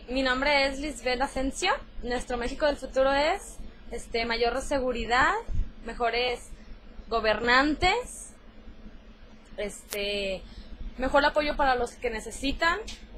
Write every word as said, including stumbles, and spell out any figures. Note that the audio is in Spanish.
Mi nombre es Lisbeth Asensio. Nuestro México del futuro es este, mayor seguridad, mejores gobernantes, este, mejor apoyo para los que necesitan,